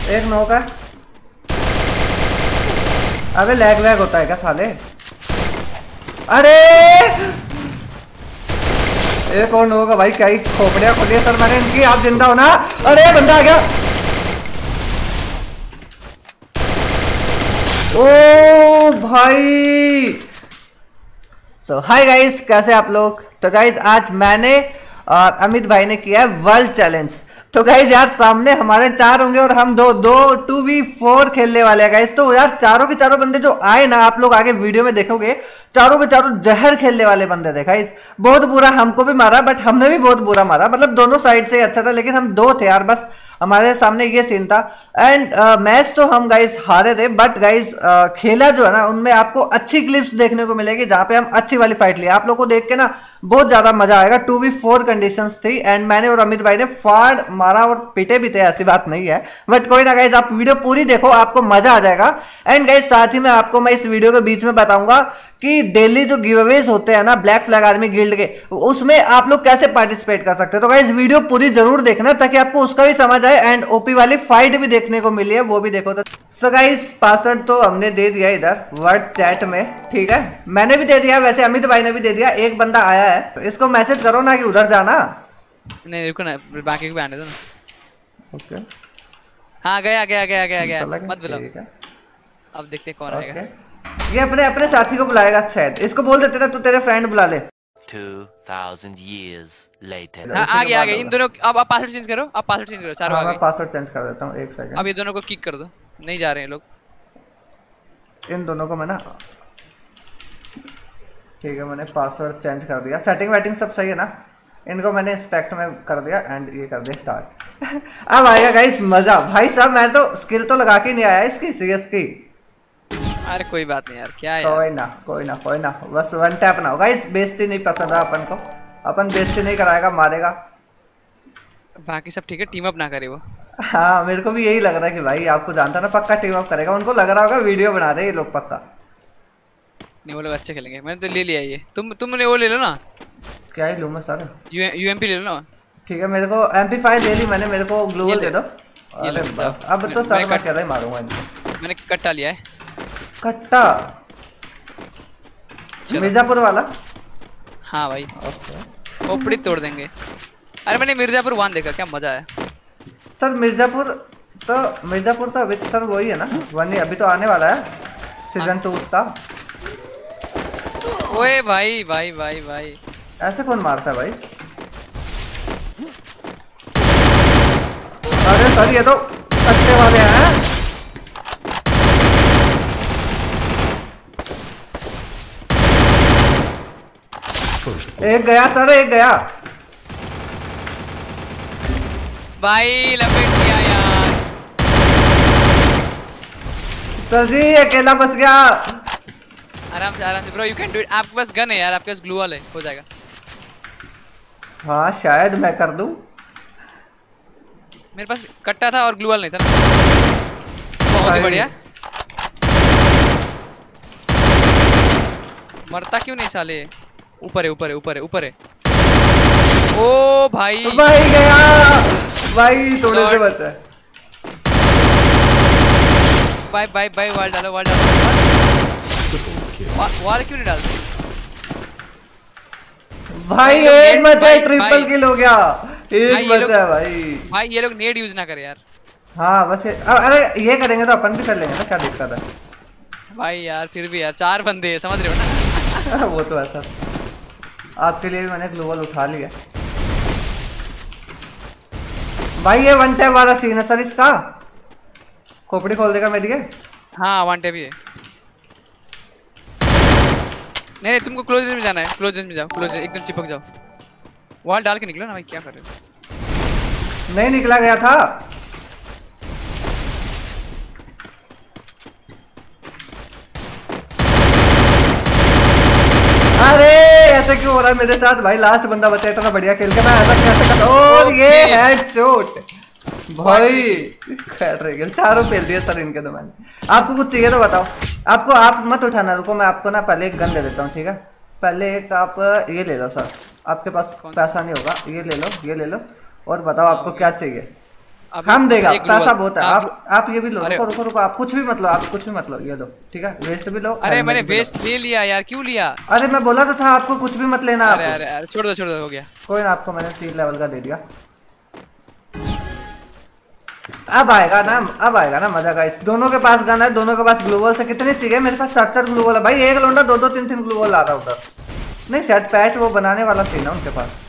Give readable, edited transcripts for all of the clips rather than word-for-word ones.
एक नॉक है। अबे लैग वैग होता है क्या साले? अरे एक और नॉक है भाई, क्या ही खोपड़ियां खोलिए सर मैंने इनकी। आप जिंदा हो ना? अरे बंदा आ गया। ओ भाई। सो हाय गाइस, कैसे आप लोग? तो गाइस आज मैंने और अमित भाई ने किया है वर्ल्ड चैलेंज। तो गाइस यार सामने हमारे 4 होंगे और हम 2v4 खेलने वाले हैं गाइस। तो यार चारों के चारों बंदे जो आए ना, आप लोग आगे वीडियो में देखोगे, चारों के चारों जहर खेलने वाले बंदे थे गाइस। बहुत बुरा हमको भी मारा, बट हमने भी बहुत बुरा मारा। मतलब दोनों साइड से अच्छा था, लेकिन हम 2 थे यार, बस हमारे सामने ये सीन था। एंड मैच तो हम गाइस हारे थे, बट गाइस खेला जो है ना, उनमें आपको अच्छी क्लिप्स देखने को मिलेगी जहां पे हम अच्छी वाली फाइट ली। आप लोग को देख के ना बहुत ज्यादा मजा आएगा। 2v4 कंडीशंस थी एंड मैंने और अमित भाई ने फाड़ मारा और पिटे भी थे, ऐसी बात नहीं है। बट कोई ना गाइस, आप वीडियो पूरी देखो, आपको मजा आ जाएगा। एंड गाइस साथ ही में आपको मैं इस वीडियो के बीच में बताऊंगा कि डेली जो गिवअवेज होते हैं ना ब्लैक फ्लैग आर्मी गिल्ड के, उसमें आप लोग कैसे पार्टिसिपेट कर सकते हो। तो गाइस वीडियो पूरी जरूर देखना ताकि आपको उसका भी समझ आए एंड ओपी वाली फाइट भी देखने को मिली है, वो भी देखो। तो सो गाइस पासवर्ड तो हमने दे दिया इधर वर्ड चैट में, ठीक है। मैंने भी दे दिया, वैसे अमित भाई ने भी दे दिया। एक बंदा आया है, इसको मैसेज करो ना कि उधर जाना। नहीं रुको ना, बाकी को भी आने दो ना। ओके हाँ गया मत बुलाओ। अब देखते कौन आएगा। ये अपने अपने साथी को बुलाएगा शायद। इसको बोल देते ना, तू तेरे फ्रेंड बुला ले। 2000 years later। हाँ आ गया इन दोनों। अब आप पासवर्ड चेंज करो, आप पासवर्ड चेंज करो। चारों आ गए। मैं पासवर्ड चेंज कर देता हूँ, एक सेकंड। अब ये दोनों को किक कर दो, नहीं जा रहे हैं लोग। इन दोनों को मैं ना, ठीक है, मैंने पासवर्ड चेंज कर दिया। सेटिंग वेटिंग सब सही है ना? इनको मैंने स्पेक्ट में कर दिया एंड ये कर दिया स्टार्ट। अब आएगा गाइस मजा। भाई साहब मैं तो स्किल तो लगा के नहीं आया इसकी, सीएस की। अरे कोई बात नहीं यार, क्या है यार? कोई ना बस वन टैप ना हो गाइस। बेइज्जती नहीं पसंद है अपन को, अपन बेइज्जती नहीं कराएगा, मारेगा। बाकी सब ठीक है, टीम अप ना करे वो। हाँ मेरे को भी यही लग रहा है कि भाई आपको जानता ना पक्का टीम अप करेगा। उनको लग रहा होगा वीडियो बना रहे ये लोग पक्का। नहीं वो लोग अच्छे खेलेंगे, मैंने तो ले लिया ये। तुमने वो ले लो ना। क्या ही लूँ मैं सर? यूएमपी ले लो ना। ठीक है, मेरे को MP5 ले ली मैंने, मेरे को ग्लोबल दे दो। ये बस अब तो सर मैं क्या ही मारूंगा इनको। मैंने कट्टा लिया है। कट्टा मिर्जापुर वाला? हाँ भाई खोपड़ी तोड़ देंगे। अरे मैंने मिर्जापुर 1 देखा, क्या मजा है सर। मिर्जापुर तो अभी सर वही है ना, 1 ही अभी तो आने वाला है सीजन 2 उसका। ओए भाई ऐसे कौन मारता है भाई? अरे सर ये तो कट्टे वाले हैं। एक गया सर, एक गया भाई, लपेट लिया यार। सर जी अकेला फंस गया। आराम से bro, you can do it. आपके पास गन है यार, आपके पास ग्लू वॉल है, हो जाएगा। हाँ शायद मैं कर दूं। मेरे पास कट्टा था और ग्लू वॉल नहीं था। बहुत ही बढ़िया। मरता क्यों नहीं साले? ऊपर है। ओ भाई गया भाई, थोड़े से बचा। बाय वॉल डालो। वॉल क्यों नहीं डालते भाई? एक बचा, ट्रिपल किल हो गया। एक बचा भाई। ये लोग नेड यूज ना करे यार। हाँ बस अरे ये करेंगे तो अपन भी कर लेंगे ना, क्या दिक्कत है भाई यार? फिर भी यार 4 बंदे हैं, समझ रहे हो ना? वो तो है सर, आपके लिए भी मैंने ग्लोबल उठा लिया भाई। ये 1 टैप वाला सीन है सर इसका, खोपड़ी खोल देगा मेरी के। हाँ 1 टैप ही है। नहीं तुमको क्लोजेस में जाना है। क्लोजेस में जाओ, क्लोजेस एकदम चिपक जाओ। वॉल डाल के निकलो ना भाई, क्या कर रहे हो? नहीं निकला गया था। अरे ऐसे क्यों हो रहा है मेरे साथ भाई? लास्ट बंदा बचा, इतना बढ़िया खेल के मैं ऐसा कैसे कर? और ये हेडशॉट भाई, खैर रह गया। 4 फेल दिए सर इनके तो मैंने। आपको कुछ चाहिए तो बताओ। आपको आप मत उठाना, रुको मैं आपको ना पहले एक गन दे देता हूँ, ठीक है? पहले एक आप ये ले लो सर, आपके पास पैसा नहीं होगा। ये ले लो और बताओ आपको क्या चाहिए। हम देगा एक glue पैसा wall। बहुत है। हाँ, आप ये भी लो, अरे रुको रुको रुको, आप कुछ भी मत लो, आप कुछ भी मत लो, ये लो ठीक है, वेस्ट भी लो। अरे helmet मैंने भी लो। वेस्ट ले लिया यार, क्यों लिया? अरे मैं बोला तो था आपको कुछ भी मत लेना अरे आपको। अरे अरे छोड़ दो हो गया। कोई ना, आपको मैंने 3 लेवल का दे दिया। अब आएगा ना मजा गाइस। दोनों के पास गन है, दोनों के पास ग्लूवॉल से कितने चाहिए? मेरे पास 4 ग्लूवॉल है भाई। एक लोंडा 2 3 ग्लूवॉल ला रहा है उधर। नहीं शायद पैट वो बनाने वाला सीन है उनके पास।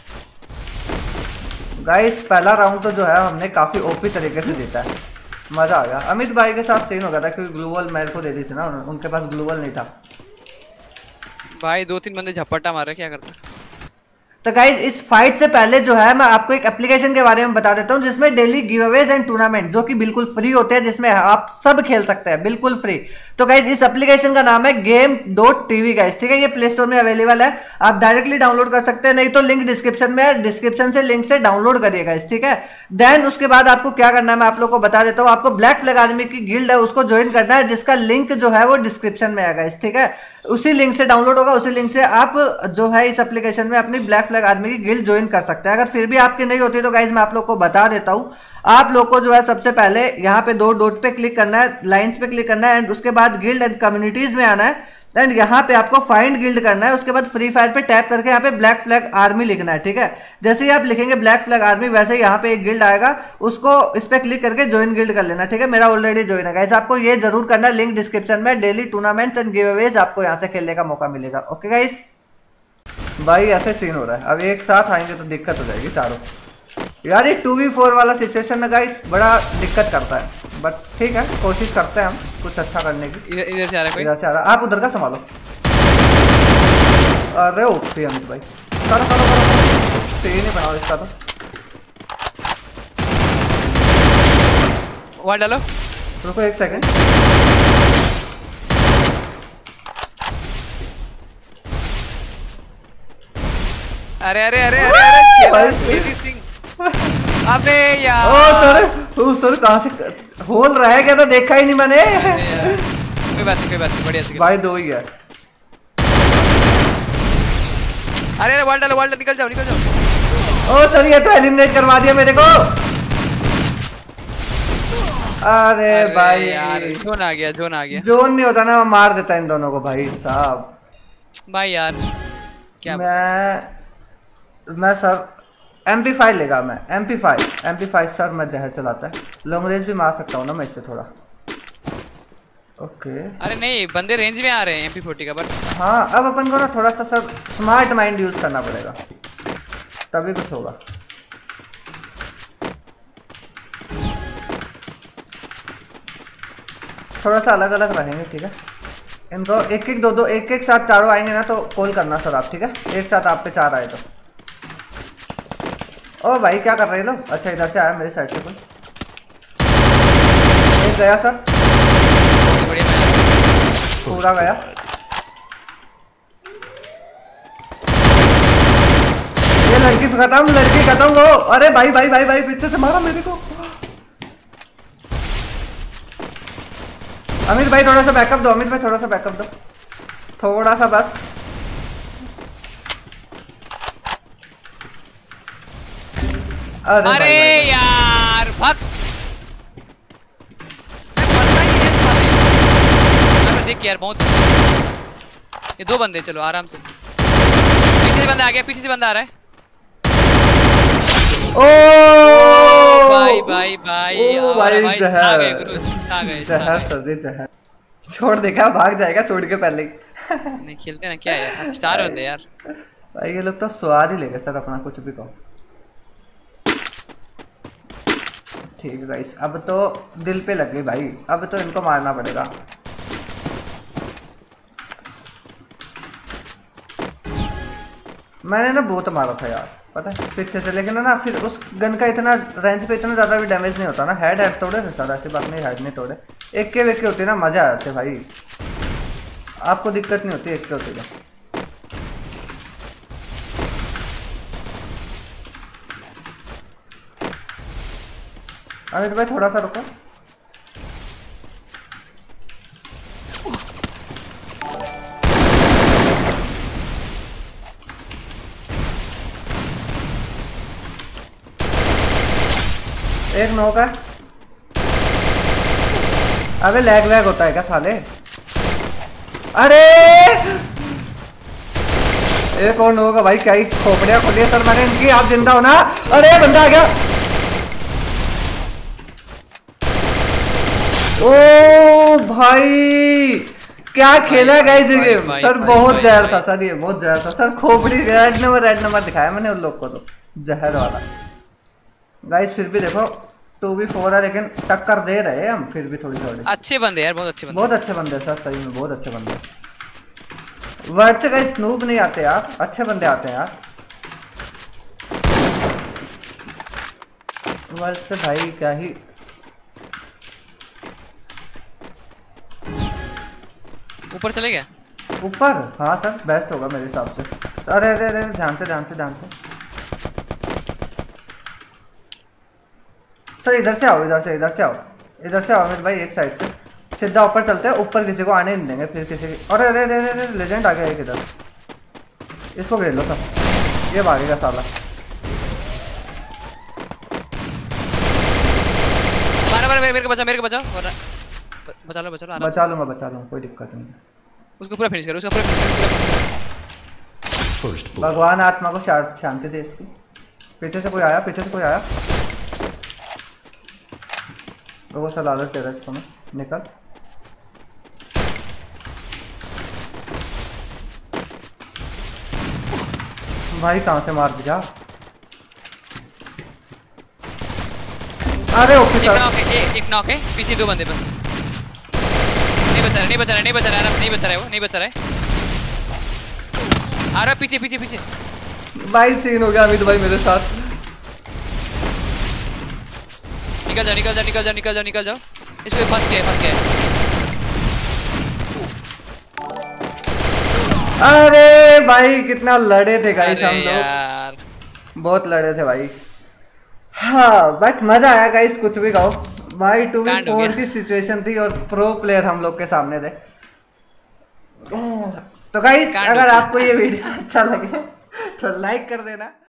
गाइस पहला राउंड तो जो है हमने काफी ओपी तरीके से जीता है, मजा आ गया। अमित भाई के साथ सीन हो गया था क्योंकि ग्लूवॉल मेरे को दे दी थी ना, उनके पास ग्लूवॉल नहीं था भाई। 2 3 बंदे झपट्टा मार रहे, क्या करता? तो गाइज इस फाइट से पहले जो है मैं आपको एक एप्लीकेशन के बारे में बता देता हूं जिसमें डेली गिवअवेज एंड टूर्नामेंट जो कि बिल्कुल फ्री होते हैं, जिसमें आप सब खेल सकते हैं बिल्कुल फ्री। तो गाइज इस एप्लीकेशन का नाम है game.tv गाइज, ठीक है। ये प्ले स्टोर में अवेलेबल है, आप डायरेक्टली डाउनलोड कर सकते हैं, नहीं तो लिंक डिस्क्रिप्शन में है, डिस्क्रिप्शन से लिंक से डाउनलोड करिए गाइज, ठीक है। देन उसके बाद आपको क्या करना है मैं आप लोग को बता देता हूँ। आपको ब्लैक फ्लैग आर्मी की गिल्ड है उसको ज्वाइन करना है, जिसका लिंक जो है वो डिस्क्रिप्शन में है गाइज, ठीक है। उसी लिंक से डाउनलोड होगा, उसी लिंक से आप जो है इस एप्लीकेशन में अपनी ब्लैक फ्लैग आर्मी की गिल्ड ज्वाइन कर सकते हैं। अगर फिर भी आपकी नहीं होती तो गाइज मैं आप लोग को बता देता हूँ। आप लोग को जो है सबसे पहले यहाँ पे 2 डॉट पे क्लिक करना है, लाइंस पे क्लिक करना है, एंड उसके बाद गिल्ड एंड कम्युनिटीज में आना है, एंड यहाँ पे आपको फाइंड गिल्ड करना है। उसके बाद फ्री फायर पे टैप करके यहाँ पे ब्लैक फ्लैग आर्मी लिखना है, ठीक है। जैसे ही आप लिखेंगे ब्लैक फ्लैग आर्मी, वैसे ही यहाँ पे एक गिल्ड आएगा, उसको इस पे क्लिक करके ज्वाइन गिल्ड कर लेना, ठीक है। मेरा ऑलरेडी ज्वाइन है गाइस, आपको ये जरूर करना है। लिंक डिस्क्रिप्शन में, डेली टूर्नामेंट्स एंड गिवअवेज आपको यहाँ से खेलने का मौका मिलेगा। ओके गाइस, भाई ऐसे सीन हो रहा है, अब एक साथ आएंगे तो दिक्कत हो जाएगी चारों। यार ये 2v4 वाला सिचुएशन है गाइस, बड़ा दिक्कत करता है, बट ठीक है कोशिश करते हैं हम कुछ अच्छा करने की। इधर से आ रहा है कोई? इधर से आ रहा है, आप उधर का संभालो। अरे ओके अमित भाई, करो करो करो, सही नहीं बनाओ इसका तो। वॉल डालो, रुको 1 सेकंड। अरे अरे अरे अरे अरे छेदी सिंह, अबे यार। ओ सर कहाँ से होल रहा है क्या? तो देखा ही नहीं मैंने। कोई बात नहीं बढ़िया से भाई 2 ही है। अरे अरे वॉल डालो, निकल जाओ। ओ सर ये तो एलिमिनेट करवा दिया मेरे को। अरे भाई यार जोन आ गया। जोन नहीं होता ना, मैं मार देता इन दोनों को भाई साहब। भाई यार क्या मैं सर MP5 लेगा, मैं MP5 सर मैं जहर चलाता है। लॉन्ग रेंज भी मार सकता हूँ ना मैं इससे थोड़ा। ओके अरे नहीं, बंदे रेंज में आ रहे हैं MP40 का, बट हाँ अब अपन को ना थोड़ा सा सर स्मार्ट माइंड यूज करना पड़ेगा, तभी कुछ होगा। थोड़ा सा अलग अलग रहेंगे, ठीक है। इनको एक एक दो एक साथ चारों आएंगे ना तो कॉल करना सर आप, ठीक है। एक साथ आप पे 4 आए तो। ओ भाई क्या कर रहे हैं लोग? अच्छा इधर से आया मेरे साइड से कोई। एक गया सर, पूरा गया। ये लड़की खत्म वो। अरे भाई पीछे से मारा मेरे को। अमित भाई थोड़ा सा बैकअप दो, थोड़ा सा बस। अरे यार भाग। देख यार बहुत, ये 2 बंदे, चलो आराम से। पीछे से बंदा आ गया, पीछे से बंदा आ रहा है। ओ भाई जहर छोड़ देगा, भाग जाएगा छोड़ के पहले ही। नहीं खेलते ना क्या यार, 4 बंदे यार। भाई ये लोग तो स्वाद ही लेंगे सर अपना, कुछ भी कहो। ठीक है गाइस, अब तो दिल पे लग गई भाई, अब तो इनको मारना पड़ेगा। मैंने ना बहुत मारा था यार, पता है पीछे से, लेकिन ना फिर उस गन का इतना रेंज पे इतना ज़्यादा भी डैमेज नहीं होता ना। हेड तोड़े थे सर, ऐसी बात नहीं, हेड नहीं तोड़े। एक के होते ना मज़ा आते भाई, आपको दिक्कत नहीं होती एक के होते तो। अमित भाई थोड़ा सा रुको। एक नॉक है। अबे लैग वैग होता है क्या साले? अरे एक और नॉक है भाई, क्या ही खोपड़ियां खोलिए सर मैंने इनकी। आप जिंदा हो ना? अरे बंदा आ गया। ओ भाई क्या खेला है गाइस ये गेम सर। बहुत जहर था सर, ये बहुत जहर था सर। खोपड़ी रेड नंबर दिखाया मैंने उन लोग को तो जहर वाला। गाइस फिर भी देखो 2v4 है लेकिन टक्कर दे रहे हैं हम फिर भी थोड़ी थोड़ी। अच्छे बंदे यार, बहुत अच्छे बंदे, बहुत अच्छे बंदे सर, सही में बहुत अच्छे बंदे। वर्ड से गाइस स्नूब नहीं आते यार, अच्छे बंदे आते हैं यार वर्ड से भाई। क्या ही ऊपर चले गया ऊपर। हाँ सर बेस्ट होगा मेरे हिसाब से। अरे अरे अरे ध्यान से ध्यान से ध्यान से सर। इधर से आओ, इधर से आओ, इधर से आओ अमित भाई। एक साइड से सीधा ऊपर चलते हैं, ऊपर किसी को आने नहीं देंगे फिर किसी की। अरे अरे अरे अरे लेजेंड आ गया एक इधर। इसको घेर लो सर, ये भागेगा साला। मारा मेरे को बचा, मेरे को बचाओ। बचा लो बचा लूंगा कोई दिक्कत नहीं। उसको पूरा फिनिश करो, उसका पूरा फिनिश करो। भगवान आत्मा को शांति दे इसकी। पीछे से कोई आया, वो सा लालच दे रहा है इसको। मैं निकल। भाई कहां से मार दिया? अरे ओके सर, एक नॉक है, पीछे दो बंदे बस। नहीं बचा रहा है, वो नहीं बचा रहा है। आ रहा पीछे। भाई सीन हो गया अमित भाई मेरे साथ। निकल जाओ। इसको फंस गया। अरे भाई कितना लड़े थे गाइस हम लोग, यार बहुत लड़े थे भाई। हाँ बट मजा आया गाइस, कुछ भी कहो भाई। 2v4 की सिचुएशन थी और प्रो प्लेयर हम लोग के सामने थे। तो गाइस अगर आपको ये वीडियो अच्छा लगे तो लाइक कर देना।